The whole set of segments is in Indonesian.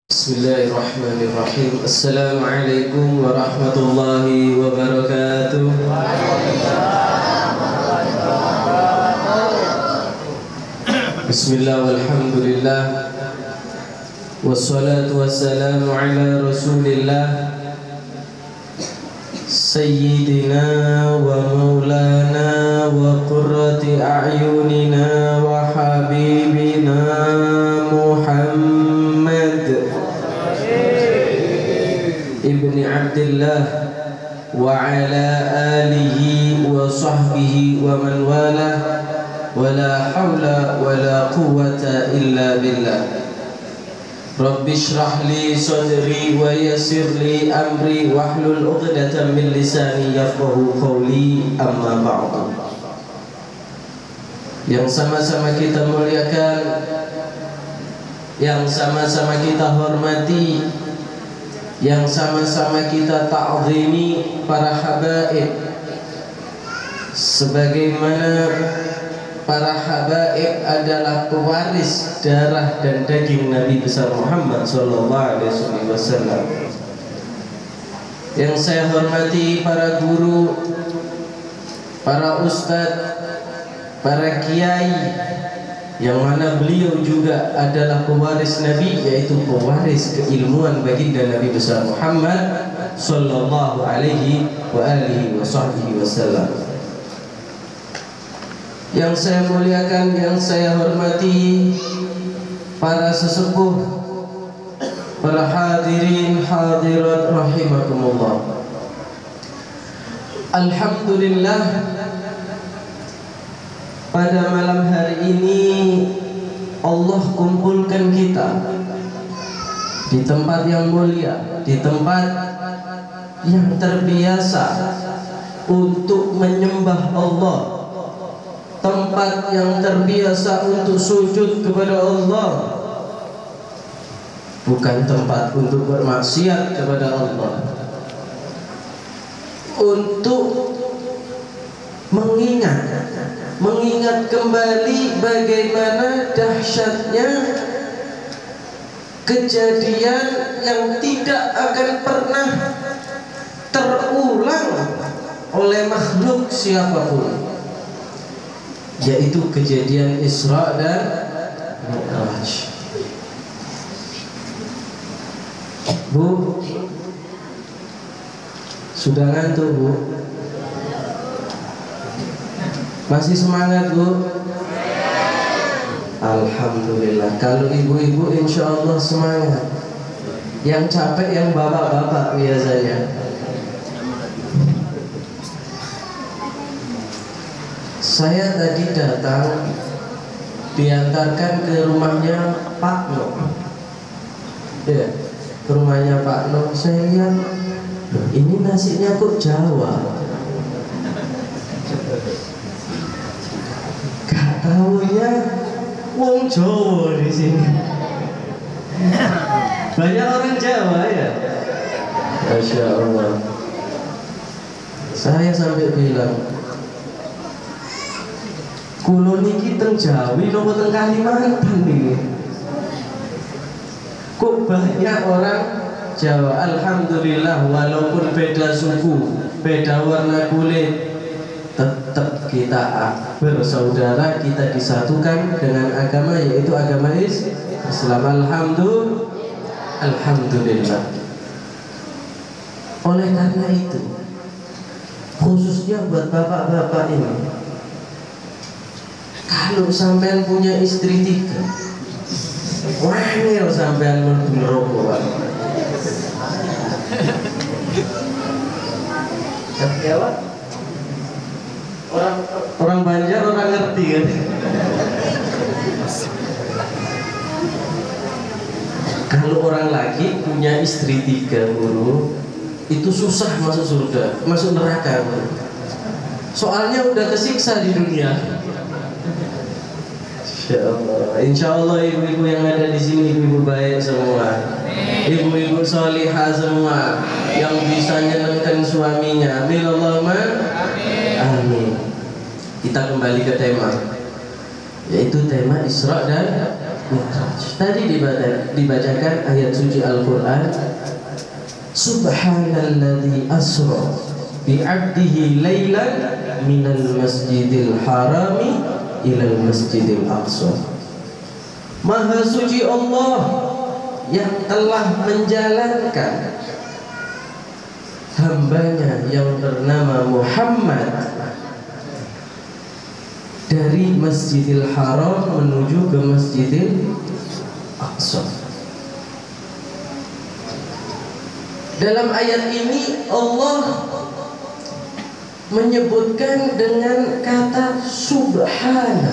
Bismillahirrahmanirrahim. Assalamualaikum warahmatullahi wabarakatuh. Bismillah walhamdulillah, wassalatu wassalamu ala rasulillah, sayyidina wa maulana wa qurrati a'yunina wa habibina Muhammad ibni Abdillah wa ala alihi wa sahbihi wa man wala wa la hawla wa la quwwata illa billah. Rabbi shrah li sadri wa yassir li amri wahlul 'uqdatam min lisani yafqahu qawli, amma ba'du. Yang sama-sama kita muliakan, yang sama-sama kita hormati, yang sama-sama kita ta'zimi para habaib, sebagaimana para habaib adalah pewaris darah dan daging Nabi besar Muhammad sallallahu alaihi wasallam. Yang saya hormati para guru, para ustadz, para kiai, yang mana beliau juga adalah pewaris Nabi, yaitu pewaris keilmuan baginda Nabi besar Muhammad sallallahu alaihi wa alihi wasallam. Yang saya muliakan, yang saya hormati para sesepuh, para hadirin hadirat rahimakumullah. Alhamdulillah, pada malam hari ini Allah kumpulkan kita di tempat yang mulia, di tempat yang terbiasa untuk menyembah Allah, tempat yang terbiasa untuk sujud kepada Allah, bukan tempat untuk bermaksiat kepada Allah, untuk mengingat kembali bagaimana dahsyatnya kejadian yang tidak akan pernah terulang oleh makhluk siapapun, yaitu kejadian Isra dan Mi'raj. Bu, sudah ngantuk Bu? Masih semangat Bu? Alhamdulillah. Kalau ibu-ibu insya Allah semangat. Yang capek yang bapak-bapak biasanya. Saya tadi datang, diantarkan ke rumahnya Pak No. Ya, ke rumahnya Pak No. Saya lihat, ini nasinya kok Jawa. Gak taunya wong Jawa di sini. Banyak orang Jawa ya. Masya Allah. Saya sampai bilang, kulo niki teng Jawi nopo teng Kalimantan ini? Kok banyak orang Jawa. Alhamdulillah, walaupun beda suku, beda warna kulit, tetap kita bersaudara, kita disatukan dengan agama, yaitu agama Islam. Alhamdulillah. Oleh karena itu, khususnya buat bapak-bapak ini, kalau sampean punya istri 3, wangil sampean merokok. Jawa, orang Banjar orang ngerti kan? Kalau orang lagi punya istri 3 guru, itu susah masuk surga, masuk neraka. Soalnya udah kesiksa di dunia. Insya Allah ibu-ibu yang ada di sini ibu-ibu baik semua, ibu-ibu solihah semua, yang bisa nyenangkan suaminya. Amin Allahumma amin. Kita kembali ke tema, yaitu tema Isra dan Mi'raj. Tadi dibacakan ayat suci Al-Quran, Subhanalladzi asra bi'abdihi laylan minal masjidil harami ilal masjidil aqsa. Maha suci Allah yang telah menjalankan hambanya yang bernama Muhammad dari Masjidil Haram menuju ke Masjidil Aqsa. Dalam ayat ini Allah menyebutkan dengan kata subhana,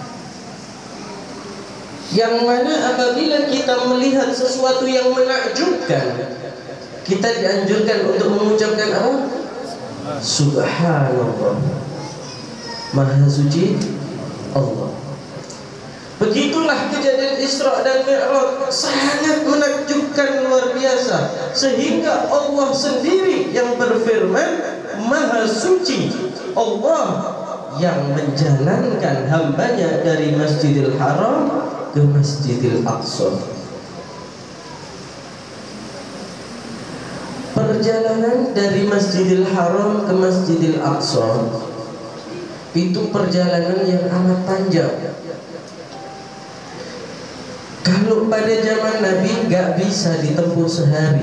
yang mana apabila kita melihat sesuatu yang menakjubkan, kita dianjurkan untuk mengucapkan apa? Subhanallah, Maha suci Allah. Begitulah kejadian Isra dan Mi'raj, sangat menakjubkan, luar biasa, sehingga Allah sendiri yang berfirman, Maha suci Allah yang menjalankan hambanya dari Masjidil Haram ke Masjidil Aqsa. Perjalanan dari Masjidil Haram ke Masjidil Aqsa itu perjalanan yang amat panjang. Kalau pada zaman Nabi gak bisa ditempuh sehari,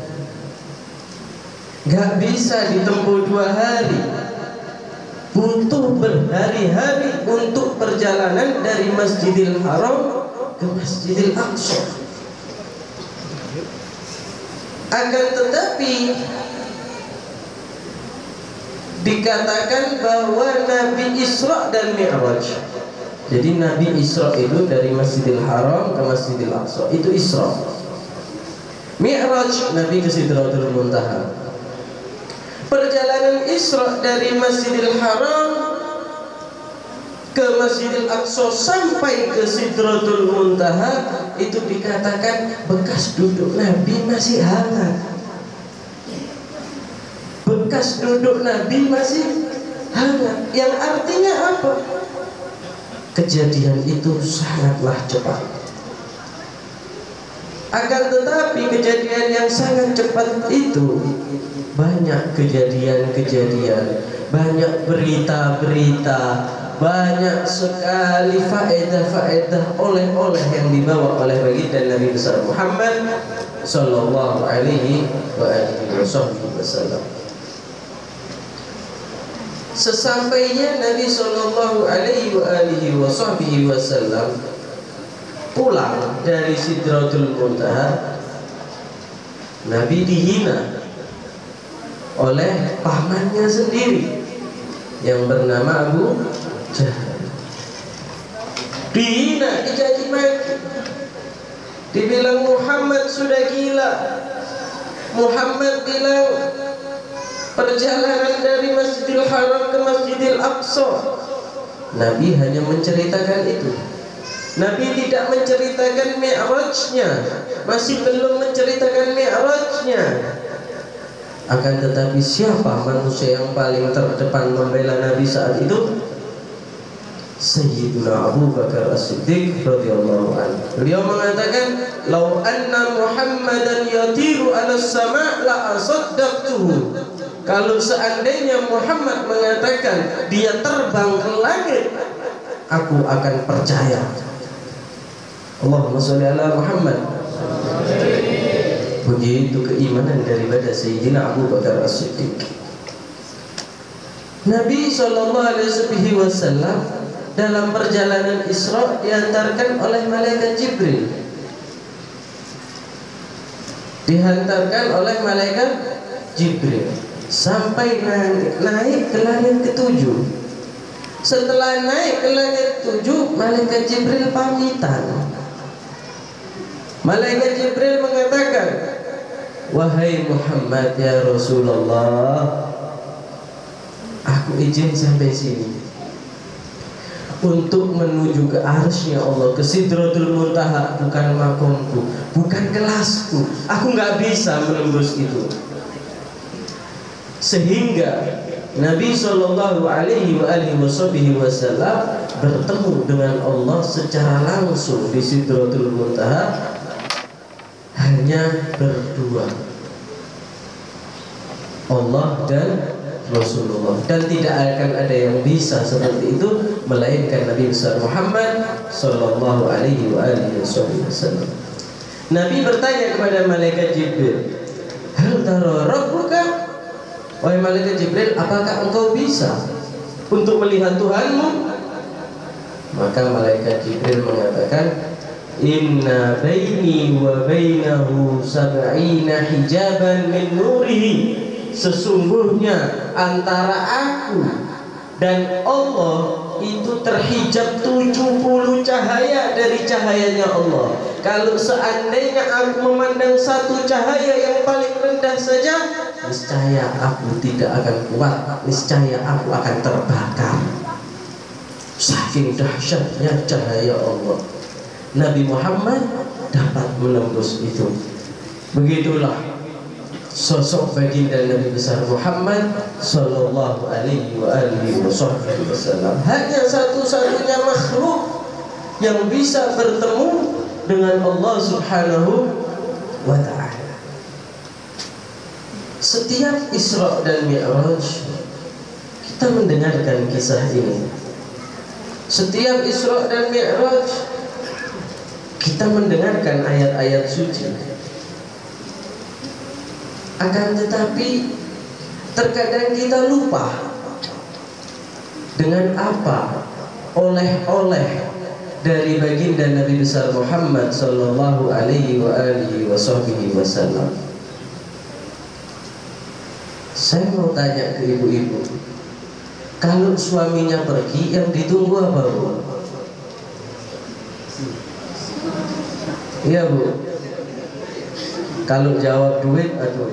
gak bisa ditempuh 2 hari, butuh berhari-hari untuk perjalanan dari Masjidil Haram ke Masjidil Aqsa. Akan tetapi dikatakan bahwa Nabi Isra dan Mi'raj. Jadi Nabi Isra itu dari Masjidil Haram ke Masjidil Aqsa, itu Isra. Mi'raj Nabi ke Sidratul Muntaha. Perjalanan Isra dari Masjidil Haram ke Masjidil Aqsa sampai ke Sidratul Muntaha itu dikatakan bekas duduk Nabi masih hangat. Bekas duduk Nabi masih hangat, yang artinya apa? Kejadian itu sangatlah cepat. Akan tetapi kejadian yang sangat cepat itu banyak kejadian-kejadian, banyak berita-berita, banyak sekali faedah-faedah, oleh-oleh yang dibawa oleh baginda Nabi besar Muhammad sallallahu alaihi wasallam. Sesampainya Nabi sallallahu alaihi wasallam pulang dari Sidratul Muntaha, Nabi dihina oleh pamannya sendiri yang bernama Abu Jahal. Dihina, dicaci maki, dibilang Muhammad sudah gila. Muhammad bilang perjalanan dari Masjidil Haram ke Masjidil Aqsa. Nabi hanya menceritakan itu. Nabi tidak menceritakan Mi'rajnya, masih belum menceritakan Mi'rajnya. Akan tetapi siapa manusia yang paling terdepan membela Nabi saat itu? Sayyiduna Abu Bakar As-Siddiq radhiyallahu anhu. Beliau mengatakan, "Lau anna Muhammadan yatiru 'ala as-sama' la asaddaqtuhu." Kalau seandainya Muhammad mengatakan dia terbang ke langit, aku akan percaya. Allahumma sholli ala Muhammad. Begitu keimanan daripada Sayyidina Abu Bakar As-Siddiq. Nabi SAW dalam perjalanan Isra dihantarkan oleh malaikat Jibril. Dihantarkan oleh malaikat Jibril sampai naik ke langit ke-7. Setelah naik ke langit 7, malaikat Jibril pamitan. Malaikat Jibril mengatakan, "Wahai Muhammad ya Rasulullah, aku izin sampai sini untuk menuju ke arsy-Nya Allah, ke Sidratul Muntaha, bukan makomku, bukan kelasku. Aku nggak bisa menembus itu. Sehingga Nabi Shallallahu Alaihi Wasallam bertemu dengan Allah secara langsung di Sidratul Muntaha hanya berdua, Allah dan Rasulullah, dan tidak akan ada yang bisa seperti itu melainkan Nabi besar Muhammad Shallallahu Alaihi Wasallam. Nabi bertanya kepada malaikat Jibril, hal tara rabbuka? Wahai malaikat Jibril, apakah engkau bisa untuk melihat Tuhanmu? Maka malaikat Jibril mengatakan, inna baini wa bainahu sab'ina hijaban min nurihi. Sesungguhnya antara aku dan Allah itu terhijab 70 cahaya dari cahayanya Allah. Kalau seandainya aku memandang satu cahaya yang paling rendah saja, niscaya aku tidak akan kuat, niscaya aku akan terbakar. Saking dahsyatnya cahaya Allah, Nabi Muhammad dapat menembus itu. Begitulah sosok baginda Nabi besar Muhammad Sallallahu Alaihi Wasallam. Hanya satu-satunya makhluk yang bisa bertemu dengan Allah Subhanahu wa Ta'ala. Setiap Isra dan Mi'raj kita mendengarkan kisah ini. Setiap Isra dan Mi'raj kita mendengarkan ayat-ayat suci. Akan tetapi terkadang kita lupa dengan apa oleh-oleh dari baginda Nabi besar Muhammad Sallallahu Alaihi Wasallam. Saya mau tanya ke ibu-ibu, kalau suaminya pergi, yang ditunggu apa, Bu? Iya, Bu. Kalau jawab duit, aduh,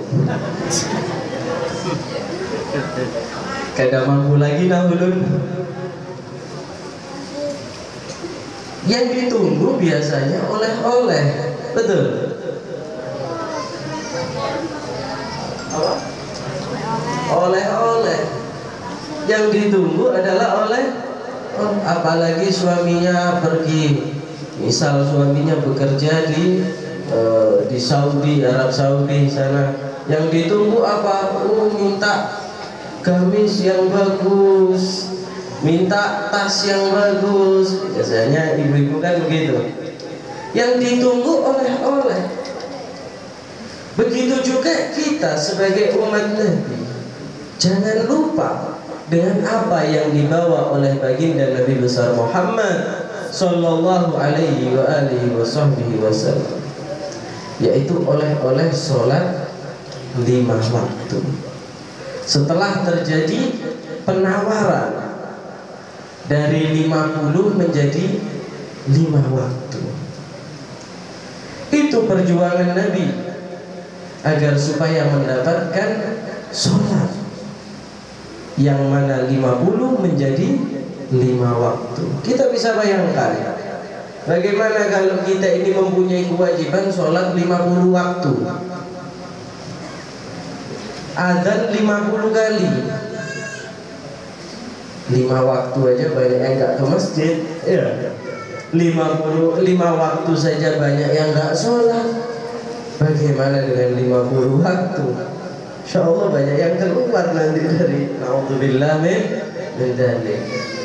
kada mampu lagi nahulun. Yang ditunggu biasanya oleh-oleh, betul? Oleh-oleh. Yang ditunggu adalah apalagi suaminya pergi. Misal suaminya bekerja di Saudi, Arab Saudi sana, yang ditunggu apa? Minta gamis yang bagus, minta tas yang bagus. Biasanya ibu-ibu kan begitu. Yang ditunggu oleh-oleh. Begitu juga kita sebagai umat Nabi, jangan lupa dengan apa yang dibawa oleh baginda Nabi besar Muhammad Sallallahu Alaihi Wasallam, yaitu oleh-oleh sholat 5 waktu. Setelah terjadi penawaran dari 50 menjadi 5 waktu, itu perjuangan Nabi agar supaya mendapatkan sholat yang mana 50 menjadi 5 waktu. Kita bisa bayangkan bagaimana kalau kita ini mempunyai kewajiban sholat 50 waktu, adzan 50 kali, 5 waktu aja banyak yang gak ke masjid, ya. 5 waktu saja banyak yang gak sholat. Bagaimana dengan 50 waktu? Insya Allah banyak yang keluar nanti dari na'udzubillah min dzalik.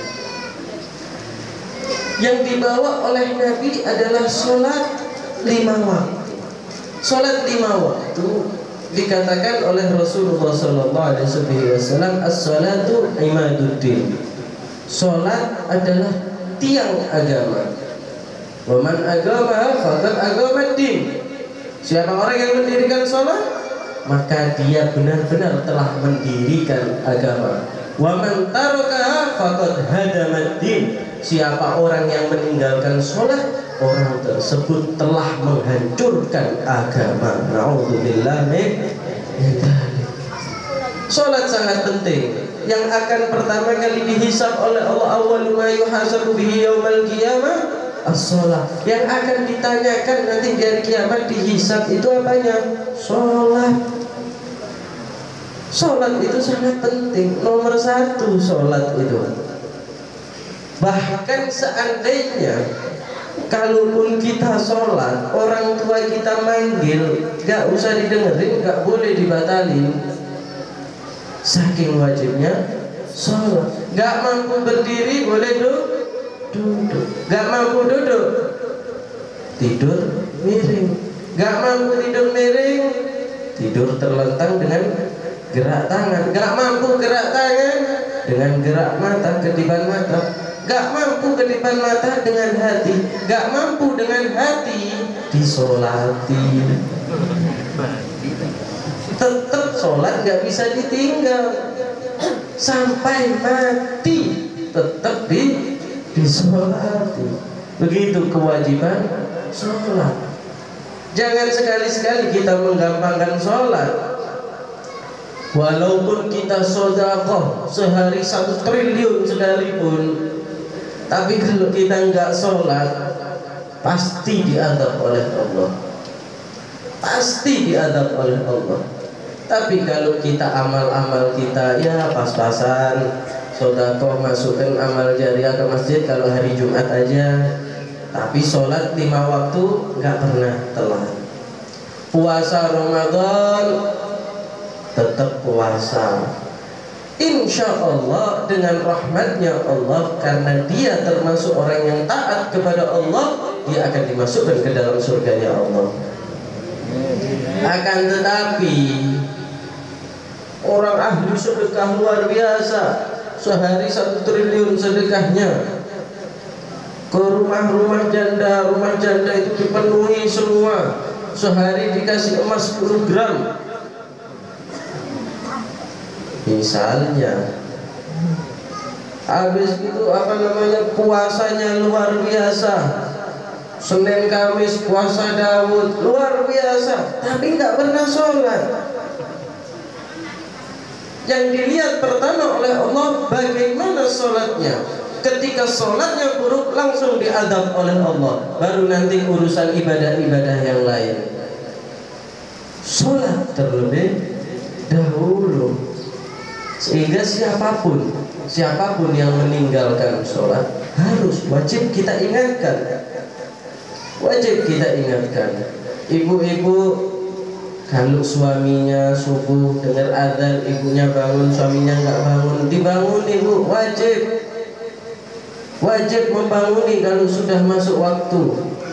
Yang dibawa oleh Nabi adalah sholat 5 waktu. Sholat 5 waktu dikatakan oleh Rasulullah Sallallahu Alaihi Wasallam, as-salatu imaduddin. Sholat adalah tiang agama. Wa man agamaha faqad agamaddin. Siapa orang yang mendirikan sholat, maka dia benar-benar telah mendirikan agama. Wa man tarakaha faqad hadamaddin. Siapa orang yang meninggalkan sholat, orang tersebut telah menghancurkan agama. Na'udzubillah min dzalik. Sholat sangat penting. Yang akan pertama kali dihisab oleh Allah, awwalu ma yuhasabu bihi yaumal qiyamah as-sholat. Yang akan ditanyakan nanti di hari kiamat dihisab itu apanya? Sholat. Sholat itu sangat penting, nomor satu sholat itu. Bahkan seandainya kalaupun kita sholat, orang tua kita manggil, gak usah didengerin, gak boleh dibatalin. Saking wajibnya sholat. Gak mampu berdiri, boleh duduk. Gak mampu duduk, tidur miring. Gak mampu tidur miring, tidur terlentang dengan gerak tangan. Gak mampu gerak tangan, dengan gerak mata, kedipan mata. Gak mampu kedipan mata, dengan hati. Gak mampu dengan hati, disolati. Tetap sholat gak bisa ditinggal sampai mati, tetap disolati. Begitu kewajiban sholat. Jangan sekali-sekali kita menggampangkan sholat. Walaupun kita sedekah sehari 1 triliun sekalipun, tapi kalau kita enggak sholat, pasti diadab oleh Allah. Pasti diadab oleh Allah. Tapi kalau kita amal-amal kita ya pas-pasan, sedekah, masukkan amal jariah ke masjid kalau hari Jumat aja, tapi sholat 5 waktu enggak pernah telat. Puasa Ramadan tetap puasa, insya Allah dengan rahmatnya Allah, karena dia termasuk orang yang taat kepada Allah, dia akan dimasukkan ke dalam surganya Allah. Akan tetapi orang ahli sedekah luar biasa, sehari 1 triliun sedekahnya, ke rumah janda itu dipenuhi semua, sehari dikasih emas 10 gram misalnya. Habis itu puasanya luar biasa, Senin Kamis puasa Daud luar biasa, tapi nggak pernah sholat. Yang dilihat pertama oleh Allah bagaimana sholatnya. Ketika sholatnya buruk langsung diadab oleh Allah, baru nanti urusan ibadah-ibadah yang lain. Sholat terlebih dahulu. Sehingga siapapun yang meninggalkan sholat harus wajib kita ingatkan. Wajib kita ingatkan. Ibu-ibu kalau suaminya subuh dengar adzan, ibunya bangun, suaminya nggak bangun, dibangun ibu, wajib membanguni kalau sudah masuk waktu.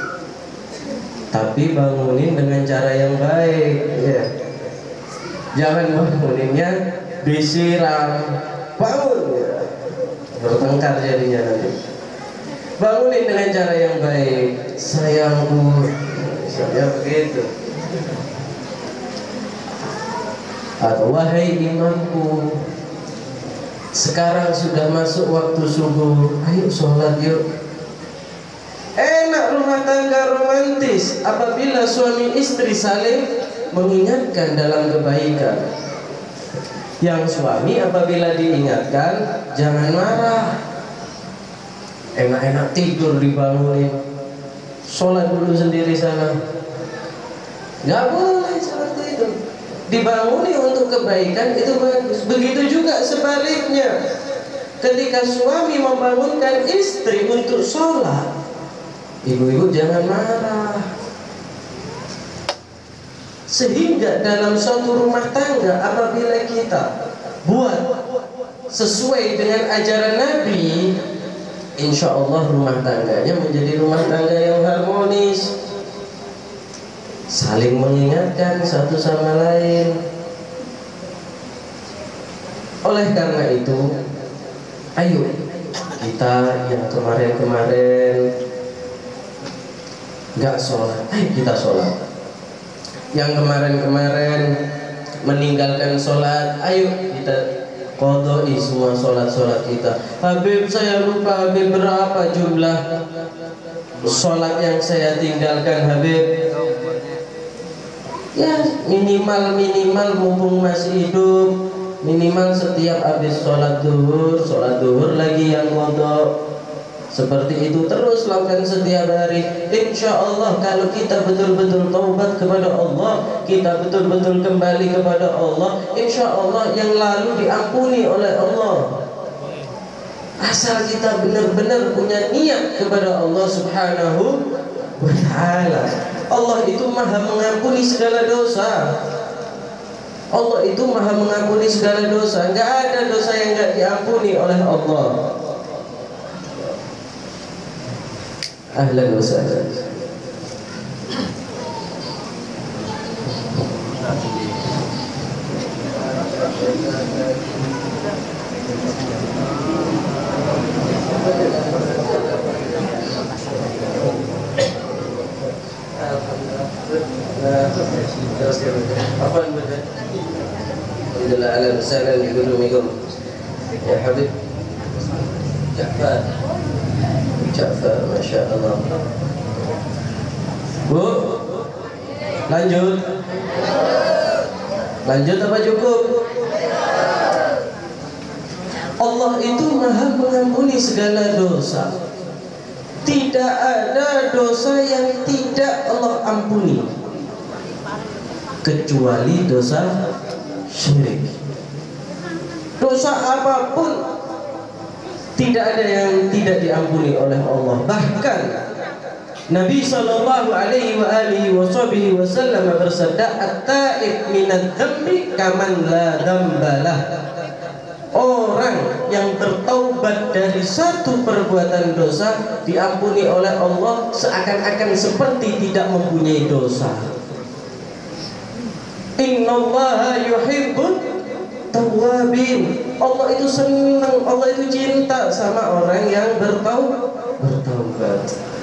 Tapi bangunin dengan cara yang baik ya. Jangan banguninnya disiram, bangun ya. Bertengkar jadinya nanti. Bangunin dengan cara yang baik, sayangku, misalnya begitu. Atau wahai imamku, sekarang sudah masuk waktu subuh, ayo sholat yuk. Enak rumah tangga romantis apabila suami istri saling mengingatkan dalam kebaikan. Yang suami apabila diingatkan jangan marah. Enak-enak tidur dibangunin, sholat dulu sendiri sana. Nggak boleh seperti itu. Dibanguni untuk kebaikan itu bagus. Begitu juga sebaliknya, ketika suami membangunkan istri untuk sholat, ibu-ibu jangan marah. Sehingga dalam suatu rumah tangga apabila kita buat sesuai dengan ajaran Nabi, insya Allah rumah tangganya menjadi rumah tangga yang harmonis, saling mengingatkan satu sama lain. Oleh karena itu, ayo kita yang kemarin-kemarin gak sholat, ayo kita sholat. Yang kemarin-kemarin meninggalkan sholat, ayo kita qadai semua sholat-sholat kita. Habib, saya lupa Habib, berapa jumlah sholat yang saya tinggalkan Habib? Ya minimal mumpung masih hidup, minimal setiap habis sholat duhur lagi yang qadha. Seperti itu terus lakukan setiap hari. Insya Allah kalau kita betul-betul taubat kepada Allah, kita betul-betul kembali kepada Allah, insya Allah yang lalu diampuni oleh Allah. Asal kita benar-benar punya niat kepada Allah Subhanahu wa ta'ala. Allah itu maha mengampuni segala dosa. Allah itu maha mengampuni segala dosa. Enggak ada dosa yang enggak diampuni oleh Allah. Ahlan wa sahlan. Alhamdulillah ala wasallam di gudumikum ya Habib Ja'far, Masya Allah. Bu, lanjut apa cukup? Allah itu maha mengampuni segala dosa. Tidak ada dosa yang tidak Allah ampuni kecuali dosa syirik. Dosa apapun tidak ada yang tidak diampuni oleh Allah. Bahkan Nabi sallallahu alaihi wasallam bersabda, "At-taib minadz dzambi kaman la dzambalah." Orang yang bertaubat dari satu perbuatan dosa diampuni oleh Allah seakan-akan seperti tidak mempunyai dosa. Innallaha yuhibbut tawwabin. Allah itu senang, Allah itu cinta sama orang yang bertaubat.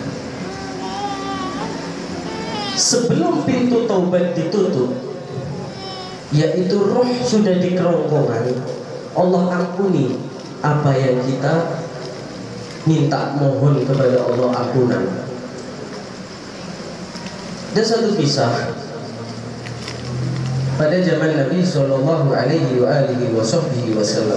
Sebelum pintu taubat ditutup, yaitu roh sudah di kerongkongan, Allah ampuni apa yang kita minta mohon kepada Allah ampunan. Ada satu kisah pada zaman Nabi sallallahu alaihi wasallam.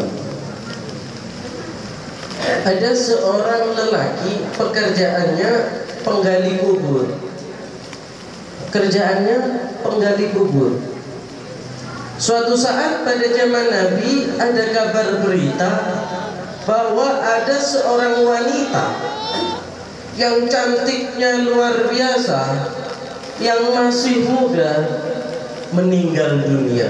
Ada seorang lelaki, pekerjaannya penggali kubur. Kerjaannya penggali kubur. Suatu saat pada zaman Nabi ada kabar berita bahwa ada seorang wanita yang cantiknya luar biasa, yang masih muda, meninggal dunia.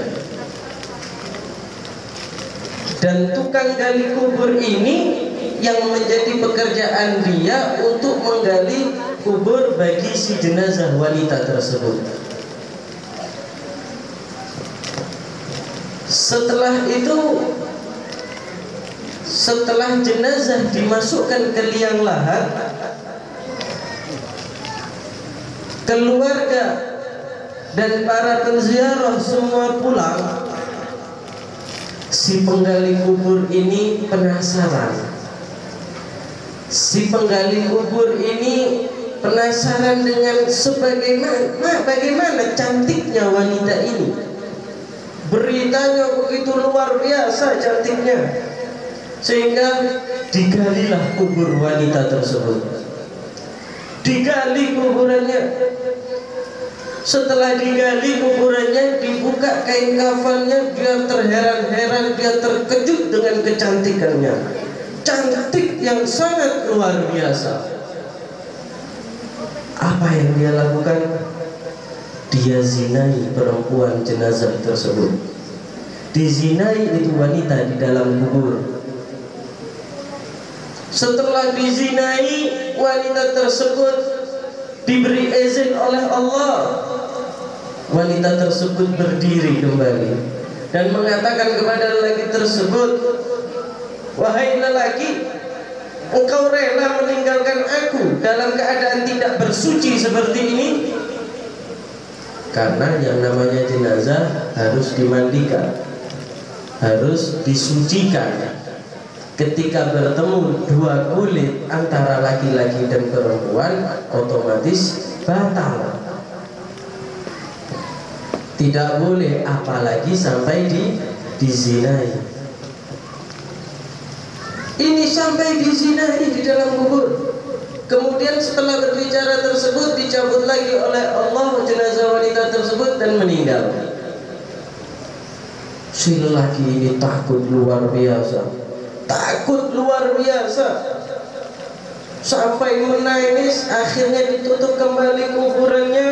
Dan tukang gali kubur ini yang menjadi pekerjaan dia untuk menggali kubur bagi si jenazah wanita tersebut. Setelah itu, setelah jenazah dimasukkan ke liang lahat, keluarga dan para penziarah semua pulang. Si penggali kubur ini penasaran. Si penggali kubur ini penasaran dengan bagaimana cantiknya wanita ini. Beritanya begitu luar biasa cantiknya, sehingga digalilah kubur wanita tersebut. Digali kuburannya. Setelah digali kuburannya, dibuka kain kafannya, dia terheran-heran, dia terkejut dengan kecantikannya. Cantik yang sangat luar biasa. Apa yang dia lakukan? Dia zinai perempuan jenazah tersebut. Dizinai itu wanita di dalam kubur. Setelah dizinai, wanita tersebut diberi izin oleh Allah. Wanita tersebut berdiri kembali dan mengatakan kepada lelaki tersebut, "Wahai lelaki, engkau rela meninggalkan aku dalam keadaan tidak bersuci seperti ini?" Karena yang namanya jenazah harus dimandikan, harus disucikan. Ketika bertemu dua kulit antara laki-laki dan perempuan, otomatis batal. Tidak boleh, apalagi sampai dizinai. Ini sampai dizinai di dalam kubur. Kemudian setelah berbicara tersebut dicabut lagi oleh Allah jenazah wanita tersebut dan meninggal. Si lelaki ini takut luar biasa, takut luar biasa, sampai menangis. Akhirnya ditutup kembali kuburannya.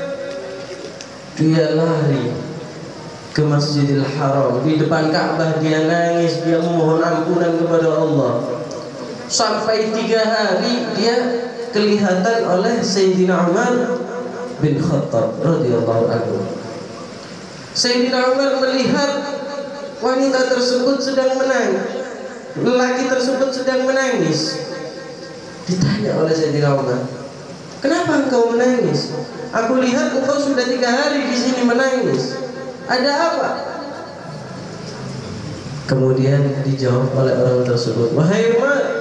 Dia lari ke Masjidil Haram, di depan Ka'bah dia nangis, dia memohon ampunan kepada Allah. Sampai 3 hari dia kelihatan oleh Sayyidina Umar bin Khattab radhiyallahu anhu. Sayyidina Umar melihat wanita tersebut sedang menangis, lelaki tersebut sedang menangis. Ditanya oleh Sayyidina Umar, "Kenapa engkau menangis? Aku lihat engkau sudah 3 hari di sini menangis. Ada apa?" Kemudian dijawab oleh orang tersebut, "Wahai Umar,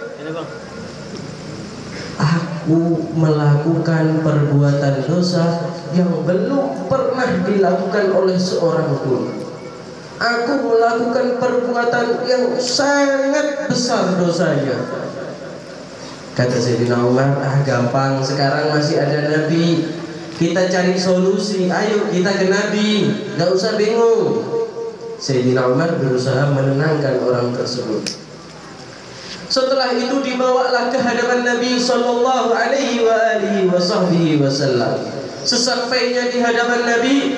aku melakukan perbuatan dosa yang belum pernah dilakukan oleh seorang pun. Aku melakukan perbuatan yang sangat besar dosanya." Kata Sayyidina Umar, gampang, sekarang masih ada Nabi, kita cari solusi, ayo kita ke Nabi, gak usah bingung. Sayyidina Umar berusaha menenangkan orang tersebut. Setelah itu dibawalah ke hadapan Nabi sallallahu alaihi wasallam. Sesampainya di hadapan Nabi,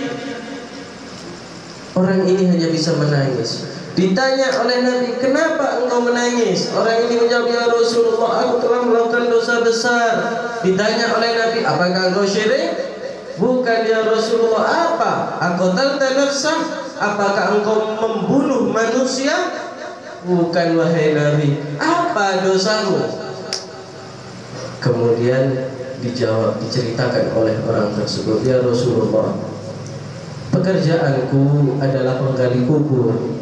orang ini hanya bisa menangis. Ditanya oleh Nabi, "Kenapa engkau menangis?" Orang ini menjawab, "Ya Rasulullah, aku telah melakukan dosa besar." Ditanya oleh Nabi, "Apakah engkau syirik?" "Bukan ya Rasulullah." "Apa? Aqtalta nafsah?" "Apakah engkau membunuh manusia?" "Bukan wahai Nabi." "Apa dosamu?" Kemudian diceritakan oleh orang tersebut, "Ya Rasulullah, pekerjaanku adalah penggali kubur.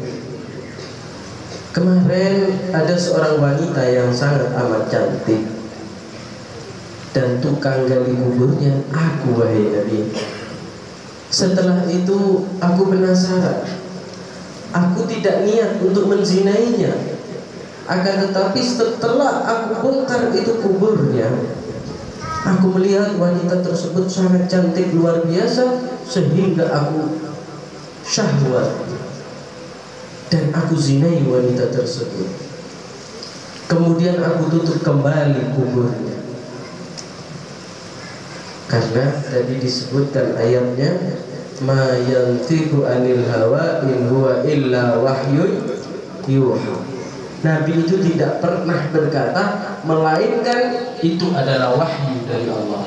Kemarin ada seorang wanita yang sangat amat cantik, dan tukang gali kuburnya aku, wahai Nabi. Setelah itu aku penasaran. Aku tidak niat untuk menzinainya, akan tetapi setelah aku bongkar itu kuburnya, aku melihat wanita tersebut sangat cantik luar biasa, sehingga aku syahwat dan aku zinai wanita tersebut. Kemudian aku tutup kembali kuburnya." Karena tadi disebutkan ayatnya, "Ma yantiqu anil hawa in huwa illa wahyun yuha." Nabi itu tidak pernah berkata melainkan itu adalah wahyu dari Allah.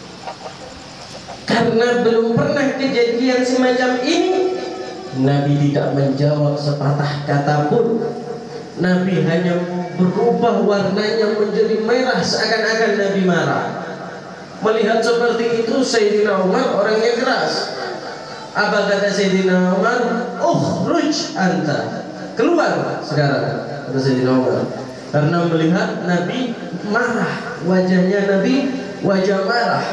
Karena belum pernah kejadian semacam ini, Nabi tidak menjawab sepatah kata pun. Nabi hanya berubah warnanya menjadi merah, seakan-akan Nabi marah. Melihat seperti itu, Sayyidina Umar orangnya keras. Apa kata Sayyidina Umar? "Ukhruj anta." "Keluar sekarang," kata Sayyidina Umar. Karena melihat Nabi marah, wajahnya Nabi wajah marah.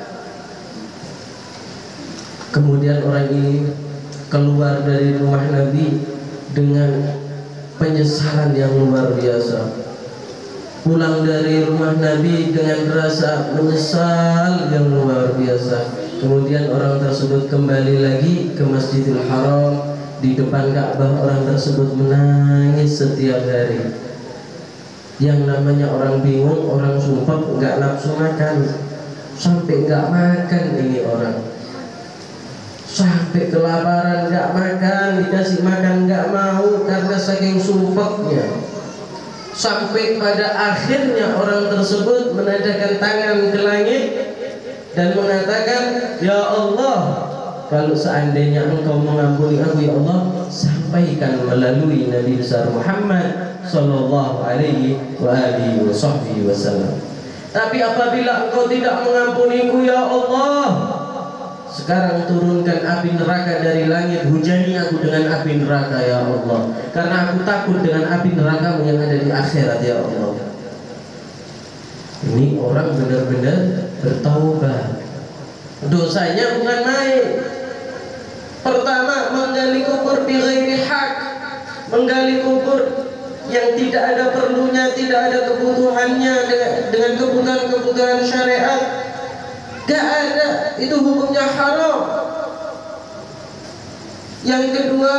Kemudian orang ini keluar dari rumah Nabi dengan penyesalan yang luar biasa. Pulang dari rumah Nabi dengan rasa menyesal yang luar biasa. Kemudian orang tersebut kembali lagi ke Masjidil Haram. Di depan Ka'bah orang tersebut menangis setiap hari. Yang namanya orang bingung, orang sumpah, nggak nafsu makan, sampai nggak makan ini orang. Sampai kelaparan nggak makan, dikasih makan nggak mau karena saking sumpahnya. Sampai pada akhirnya orang tersebut menadahkan tangan ke langit dan mengatakan, "Ya Allah, kalau seandainya Engkau mengampuni aku, ya Allah, sampaikan melalui Nabi besar Muhammad sallallahu alaihi wasallam. Tapi apabila Engkau tidak mengampuniku, ya Allah, sekarang turunkan api neraka dari langit, hujani aku dengan api neraka, ya Allah, karena aku takut dengan api neraka yang ada di akhirat, ya Allah." Ini orang benar-benar bertaubat. Dosanya bukan main. Pertama, menggali kubur bi ghairi hak, menggali kubur yang tidak tidak ada perlunya, tidak ada kebutuhannya dengan kebutuhan-kebutuhan syariat. Gak ada, itu hukumnya haram. Yang kedua,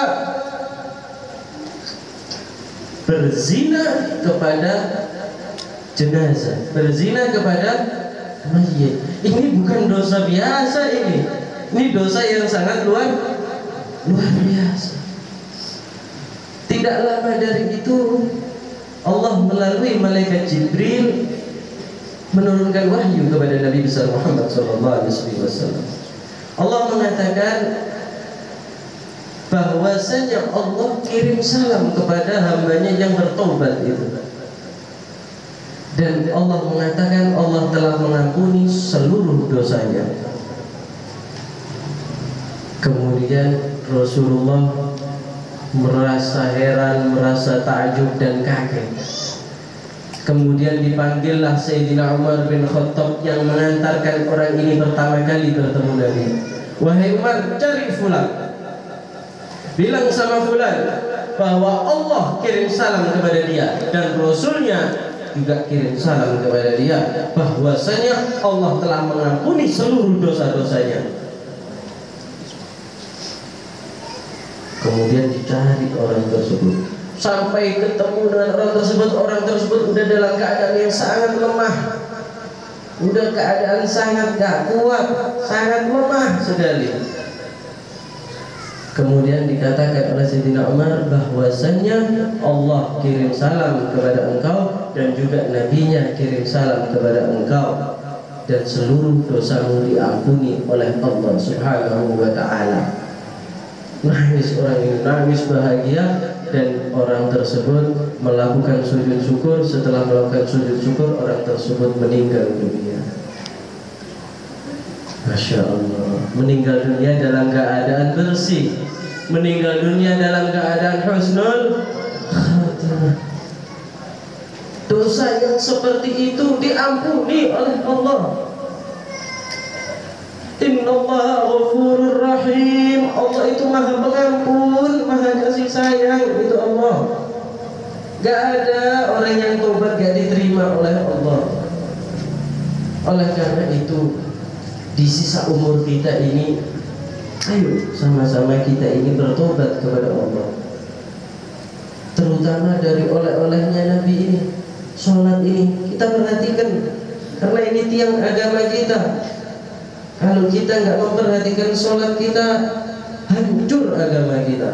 berzina kepada jenazah, berzina kepada mayit. Ini bukan dosa biasa ini dosa yang sangat luar biasa. Tidak lama dari itu Allah melalui malaikat Jibril menurunkan wahyu kepada Nabi besar Muhammad SAW. Allah mengatakan bahwasanya Allah kirim salam kepada hambanya yang bertobat itu, dan Allah mengatakan Allah telah mengampuni seluruh dosanya. Kemudian Rasulullah merasa heran, merasa takjub dan kaget. Kemudian dipanggillah Sayyidina Umar bin Khattab yang mengantarkan orang ini pertama kali bertemu Nabi. Wahai Umar, cari fulan, bilang sama fulan bahwa Allah kirim salam kepada dia dan Rasulnya juga kirim salam kepada dia, bahwasanya Allah telah mengampuni seluruh dosa-dosanya. Kemudian dicari orang tersebut, sampai ketemu dengan orang tersebut. Orang tersebut udah dalam keadaan yang sangat lemah, udah keadaan sangat gak kuat, sangat lemah sekali. Kemudian dikatakan oleh Sayyidina Umar bahwasanya Allah kirim salam kepada engkau dan juga nabinya kirim salam kepada engkau, dan seluruh dosamu diampuni oleh Allah Subhanahu wa ta'ala. Nangis orang ini, nangis bahagia, dan orang tersebut melakukan sujud syukur. Setelah melakukan sujud syukur, orang tersebut meninggal dunia. Masya Allah, meninggal dunia dalam keadaan bersih, meninggal dunia dalam keadaan husnul khatimah. Dosa yang seperti itu diampuni oleh Allah. Innallaha ghafurur rahim. Allah itu maha pengampun, maha kasih sayang. Itu Allah. Gak ada orang yang tobat gak diterima oleh Allah. Oleh karena itu, di sisa umur kita ini, ayo sama-sama kita ini bertobat kepada Allah. Terutama dari oleh-olehnya Nabi ini, sholat ini kita perhatikan, karena ini tiang agama kita. Kalau kita nggak memperhatikan sholat kita, hancur agama kita.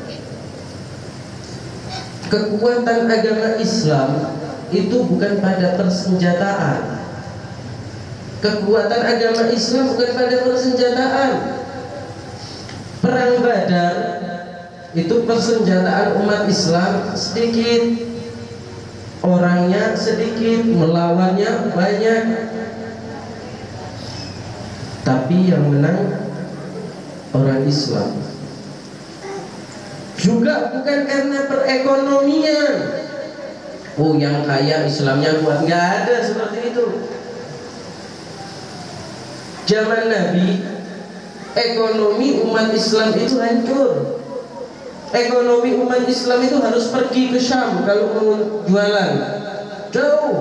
Kekuatan agama Islam itu bukan pada persenjataan. Kekuatan agama Islam bukan pada persenjataan. Perang Badar itu persenjataan umat Islam sedikit, orangnya sedikit, melawannya banyak. Tapi yang menang orang Islam. Juga bukan karena perekonomian. Oh, yang kaya Islamnya kuat. Nggak ada seperti itu. Zaman Nabi, ekonomi umat Islam itu hancur. Ekonomi umat Islam itu harus pergi ke Syam kalau mau jualan, jauh.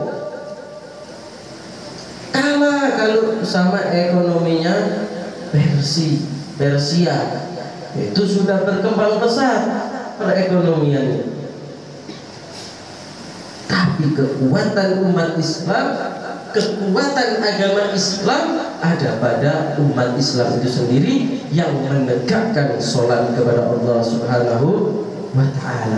Kalah kalau sama ekonominya Persia, itu sudah berkembang pesat perekonomiannya. Tapi kekuatan umat Islam, kekuatan agama Islam ada pada umat Islam itu sendiri yang menegakkan sholat kepada Allah Subhanahu wa ta'ala.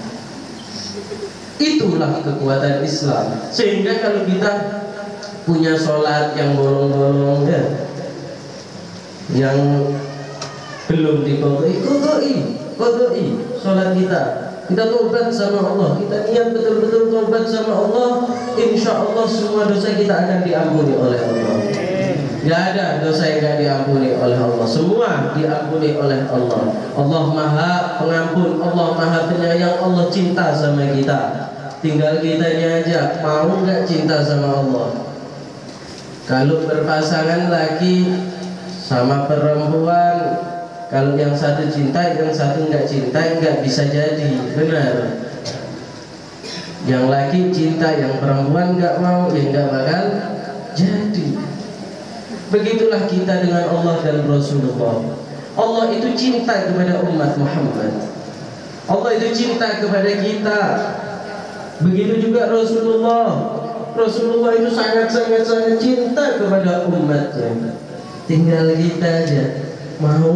Itulah kekuatan Islam. Sehingga kalau kita punya sholat yang bolong-bolong ya, yang belum dikodoi, kodoi sholat kita tobat sama Allah, kita niat betul-betul tobat sama Allah, insya Allah semua dosa kita akan diampuni oleh Allah. Gak ada dosa yang gak diampuni oleh Allah, semua diampuni oleh Allah. Allah maha pengampun, Allah maha penyayang, Allah cinta sama kita. Tinggal kitanya aja mau gak cinta sama Allah. Kalau berpasangan laki sama perempuan, kalau yang satu cinta, yang satu nggak cinta, nggak bisa jadi, benar. Yang laki cinta, yang perempuan nggak mau, yang nggak bakal jadi. Begitulah kita dengan Allah dan Rasulullah. Allah itu cinta kepada umat Muhammad. Allah itu cinta kepada kita. Begitu juga Rasulullah. Rasulullah itu sangat cinta kepada umatnya. Tinggal kita aja mau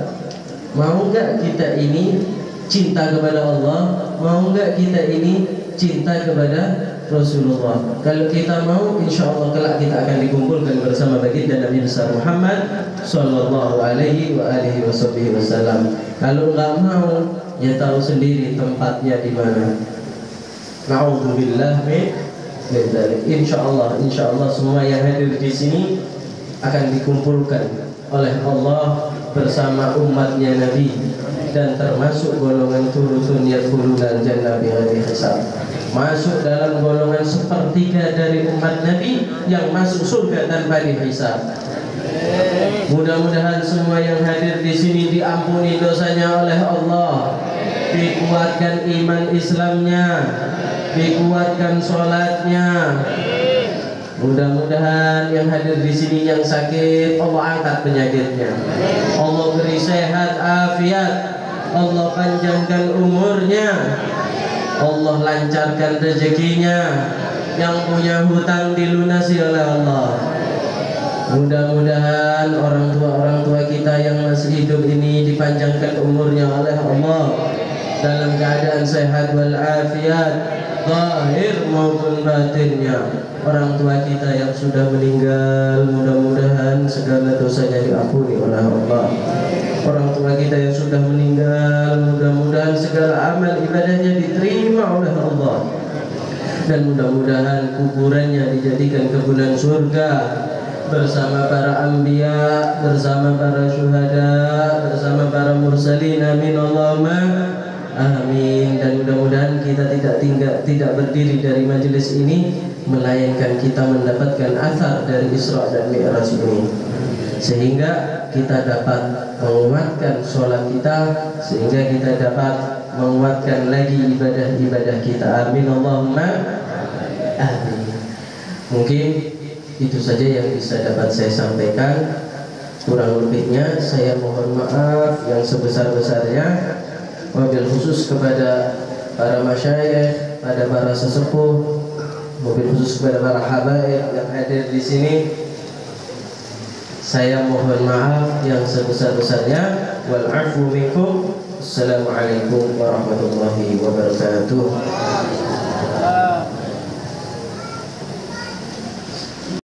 nggak kita ini cinta kepada Allah, mau nggak kita ini cinta kepada Rasulullah. Kalau kita mau, insya Allah kelak kita akan dikumpulkan bersama baginda Nabi besar Muhammad Sallallahu Alaihi Wasallam. Kalau nggak mau, ya tahu sendiri tempatnya di mana. Na'udzubillah min dzalik. Insya Allah semua yang hadir di sini akan dikumpulkan oleh Allah bersama umatnya Nabi, dan termasuk golongan thuluthun yadkhulunal jannah bighairi hisab, masuk dalam golongan sepertiga dari umat Nabi yang masuk surga tanpa dihisab. Mudah-mudahan semua yang hadir di sini diampuni dosanya oleh Allah, dikuatkan iman Islamnya, dikuatkan sholatnya. Mudah-mudahan yang hadir di sini yang sakit, Allah angkat penyakitnya, Allah beri sehat afiat, Allah panjangkan umurnya, Allah lancarkan rezekinya, yang punya hutang dilunasi oleh Allah. Mudah-mudahan orang tua kita yang masih hidup ini dipanjangkan umurnya oleh Allah dalam keadaan sehat walafiat, zahir maupun batinnya. Orang tua kita yang sudah meninggal, mudah-mudahan segala dosanya diampuni oleh Allah. Orang tua kita yang sudah meninggal, mudah-mudahan segala amal ibadahnya diterima oleh Allah, dan mudah-mudahan kuburannya dijadikan kebunan surga bersama para anbiya, bersama para syuhada, bersama para mursalin. Amin Allahumma amin. Dan mudah-mudahan kita tidak berdiri dari majelis ini melainkan kita mendapatkan athar dari Isra dan Mi'raj ini, sehingga kita dapat menguatkan sholat kita, sehingga kita dapat menguatkan lagi ibadah-ibadah kita. Amin Allahumma amin. Mungkin itu saja yang bisa dapat saya sampaikan. Kurang lebihnya saya mohon maaf yang sebesar-besarnya. Wabil khusus kepada para masyayikh, pada para sesepuh, wabil khusus kepada para habaib yang hadir di sini, saya mohon maaf yang sebesar-besarnya. Wal afu minkum. Assalamualaikum warahmatullahi wabarakatuh.